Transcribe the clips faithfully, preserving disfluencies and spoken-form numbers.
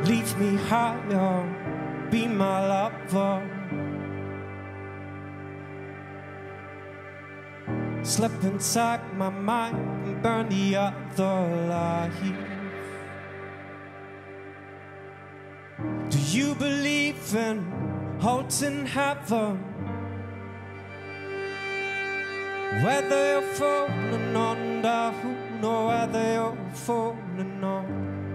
Leave me higher, be my lover. Slip inside my mind and burn the other life. Do you believe in hearts in heaven? Whether you're falling under, who knows whether you're falling on?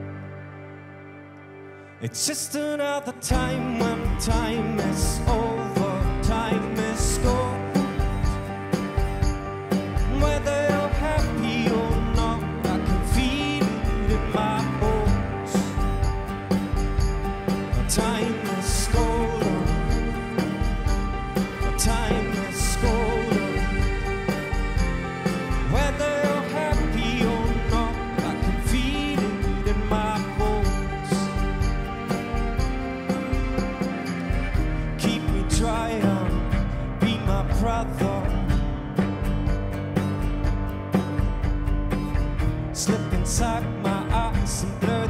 It's just another time when time is over, time is gone. Whether you're happy or not, I can feel it in my bones. Time is golden, time is golden. Whether you're happy or not, I can feel it in my bones. Keep me trying, be my brother. Slip inside my eyes and blur